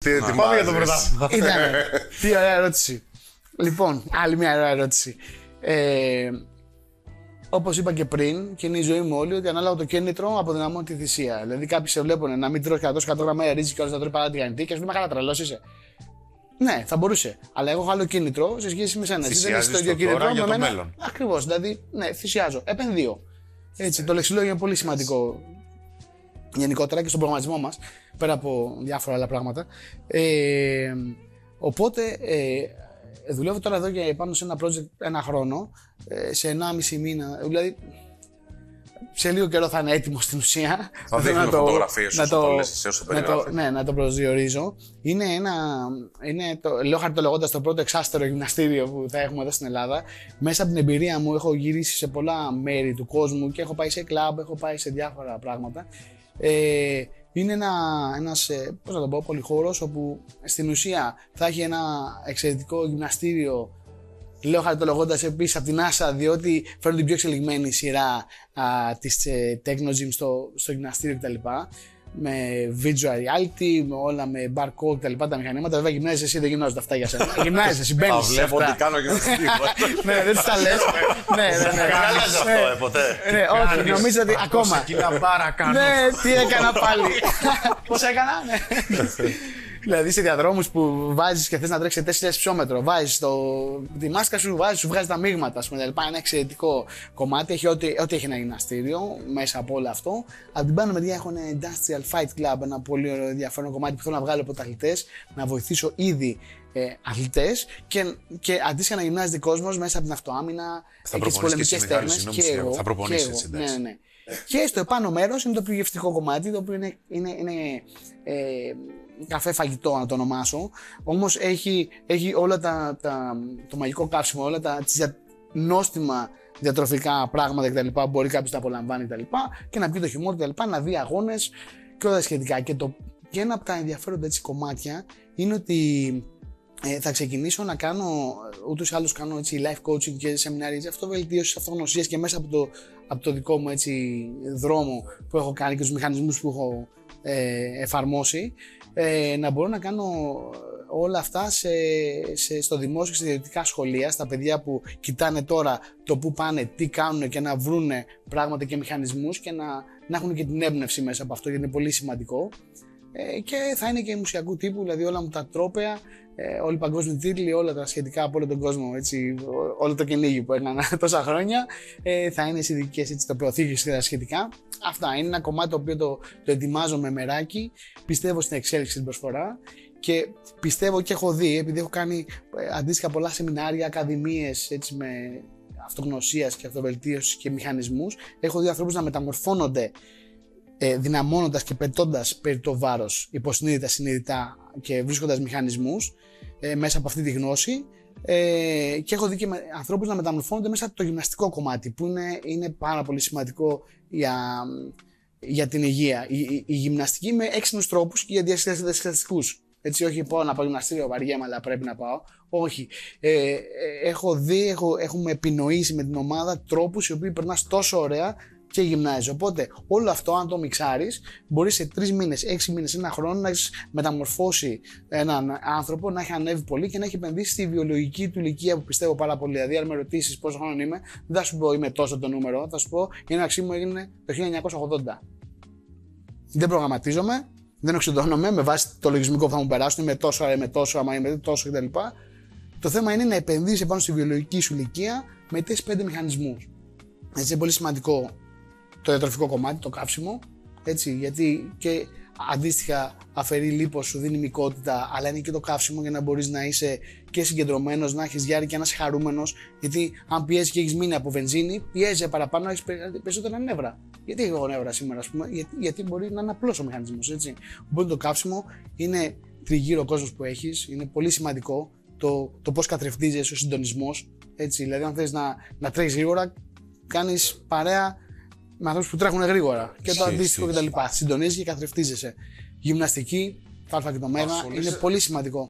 Τι ετοιμάζεις? Πάμε για το πρωτάθλημα. Ήταν. Τι ωραία ερώτηση. Λοιπόν, άλλη μια ωραία ερώτηση. Όπως είπα και πριν, και είναι η ζωή μου όλη, ότι ανάλογα το κίνητρο αποδυναμώνει τη θυσία. Δηλαδή, κάποιοι σε βλέπουν να μην τρως 100 γραμμάρια ρύζι και όλες να τρώει παρά τη γανιτή και α πούμε καλά τρελός είσαι. Ναι, θα μπορούσε. Αλλά εγώ έχω άλλο κίνητρο σε σχέση με σένα. Θυσιάζεις δεν έχεις το ίδιο το τώρα κίνητρο για με το μένα. μέλλον. Ακριβώς. Δηλαδή, ναι, θυσιάζω. Επενδύω. Έτσι, το λεξιλόγιο είναι πολύ σημαντικό γενικότερα και στον προγραμματισμό μας, πέρα από διάφορα άλλα πράγματα. Οπότε, δουλεύω τώρα εδώ και πάνω σε ένα project ένα χρόνο, σε 1,5 μήνα. Δηλαδή, σε λίγο καιρό θα είναι έτοιμο στην ουσία. Θα δείχνω φωτογραφίες όσο περιγράφει. Ναι, να το προσδιορίζω. Λέω χαρτολογώντας το πρώτο εξάστερο γυμναστήριο που θα έχουμε εδώ στην Ελλάδα. Μέσα από την εμπειρία μου έχω γυρίσει σε πολλά μέρη του κόσμου και έχω πάει σε κλαμπ, έχω πάει σε διάφορα πράγματα. Είναι ένας πώς να το πω, πολυχώρος όπου στην ουσία θα έχει ένα εξαιρετικό γυμναστήριο. Λέω χαρτολογώντας επίσης από την NASA, διότι φέρνουν την πιο εξελιγμένη σειρά της Techno Gym στο γυμναστήριο κτλ. Με visual reality, με όλα με barcode κτλ. Τα μηχανήματα. Βέβαια, γυμνάζεσαι εσύ, δεν γυμνάζονται αυτά για σένα. Γυμνάζεσαι, εσύ μπαίνεις. Τα βλέπω ότι κάνω γυμναστική. Ναι, δεν τα λες. Ναι. Κάνεις αυτό, ποτέ. Ναι, όχι, νομίζω ότι ακόμα. Κιλά μπάρα κάνω. Ναι, τι έκανα πάλι. Πώς έκανα, ναι. Δηλαδή σε διαδρόμους που βάζεις και θες να τρέξεις 4.000 ψώμετρο, βάζεις τη μάσκα σου, σου βγάζει τα μείγματα, ας πούμε. Είναι ένα εξαιρετικό κομμάτι, έχει ό,τι έχει ένα γυμναστήριο μέσα από όλο αυτό. Από την πάνω μεριά έχουν Industrial Fight Club, ένα πολύ ωραίο ενδιαφέρον κομμάτι που θέλω να βγάλω από τα αθλητές, να βοηθήσω ήδη αθλητές και αντίστοιχα να γυμνάζεται κόσμος μέσα από την αυτοάμυνα και τις πολεμικές τέχνες. Θα προπονήσεις έτσι. Ναι. Και στο επάνω μέρος είναι το πιο γευστικό κομμάτι, το οποίο είναι καφέ φαγητό, να το ονομάσω. Όμως έχει όλα το μαγικό καύσιμο, όλα τα νόστιμα διατροφικά πράγματα κτλ. Μπορεί κάποιος να απολαμβάνει κτλ. Και να πει το χειμώνα κτλ. Να δει αγώνες και όλα τα σχετικά. Και ένα από τα ενδιαφέροντα έτσι κομμάτια είναι ότι θα ξεκινήσω να κάνω, ούτως ή άλλως κάνω έτσι life coaching και σεμινάρια, αυτοβελτίωσης, αυτογνωσίας και μέσα από το δικό μου έτσι δρόμο που έχω κάνει και τους μηχανισμούς που έχω εφαρμόσει, να μπορώ να κάνω όλα αυτά στο δημόσιο και στα ιδιωτικά σχολεία, στα παιδιά που κοιτάνε τώρα το που πάνε, τι κάνουν και να βρούνε πράγματα και μηχανισμούς και να έχουν και την έμπνευση μέσα από αυτό, γιατί είναι πολύ σημαντικό. Και θα είναι και μουσιακού τύπου, δηλαδή όλα μου τα τρόπαια, όλοι οι παγκόσμιοι τίτλοι, όλα τα σχετικά από όλο τον κόσμο, έτσι, όλο το κυνήγι που έκανα τόσα χρόνια, θα είναι σε ειδικές τοπιοθήκες και τα σχετικά. Αυτά είναι ένα κομμάτι το οποίο το ετοιμάζω με μεράκι, πιστεύω στην εξέλιξη στην προσφορά και πιστεύω και έχω δει, επειδή έχω κάνει αντίστοιχα πολλά σεμινάρια, ακαδημίες έτσι, με αυτογνωσίας και αυτοβελτίωσης και μηχανισμούς, έχω δει ανθρώπους να μεταμορφώνονται δυναμώνοντας και πετώντας περί το βάρος υποσυνείδητα, συνειδητά και βρίσκοντας μηχανισμούς μέσα από αυτή τη γνώση, και έχω δει και ανθρώπους να μεταμορφώνονται μέσα από το γυμναστικό κομμάτι που είναι πάρα πολύ σημαντικό για την υγεία. Η γυμναστική με έξυπνους τρόπους και για διασκεδαστικούς. Έτσι, όχι πάω να πάω γυμναστήριο, βαριέμαι, αλλά πρέπει να πάω. Όχι. Έχω δει, έχουμε επινοήσει με την ομάδα τρόπους οι οποίοι περνάς τόσο ωραία και γυμνάζεις. Οπότε όλο αυτό, αν το μιξάρεις, μπορεί σε 3 μήνες, 6 μήνες, ένα χρόνο να έχεις μεταμορφώσει έναν άνθρωπο, να έχει ανέβει πολύ και να έχει επενδύσει στη βιολογική του ηλικία που πιστεύω πάρα πολύ. Δηλαδή, αν με ρωτήσεις πόσο χρόνο είμαι, δεν θα σου πω είμαι τόσο το νούμερο, θα σου πω η έναρξή μου έγινε το 1980. Δεν προγραμματίζομαι, δεν οξυδώνομαι με βάση το λογισμικό που θα μου περάσουν, είμαι τόσο, είμαι τόσο, άμα είμαι τόσο κτλ. Το θέμα είναι να επενδύσεις πάνω στη βιολογική σου ηλικία με 4-5 μηχανισμούς. Έτσι, είναι πολύ σημαντικό το διατροφικό κομμάτι, το καύσιμο, έτσι, γιατί και αντίστοιχα αφαιρεί λίπος, σου δίνει μυκότητα, αλλά είναι και το καύσιμο για να μπορείς να είσαι και συγκεντρωμένος, να έχεις διάρκεια και να είσαι χαρούμενος. Γιατί αν πιέζεις και έχεις μείνει από βενζίνη, πιέζει παραπάνω να έχεις περισσότερα νεύρα. Γιατί έχω εγώ νεύρα σήμερα, ας πούμε, γιατί μπορεί να είναι απλός ο μηχανισμός, έτσι. Οπότε το καύσιμο είναι τριγύρω ο κόσμος που έχεις, είναι πολύ σημαντικό το πώς καθρεφτίζεσαι, ο συντονισμός, έτσι. Δηλαδή, αν θες να τρέχεις γρήγορα, κάνεις παρέα με ανθρώπους που τρέχουν γρήγορα και το αντίστοιχο κτλ. Συντονίζεις και καθρεφτίζεσαι. Γυμναστική, τα α και το μέγα, είναι πολύ σημαντικό.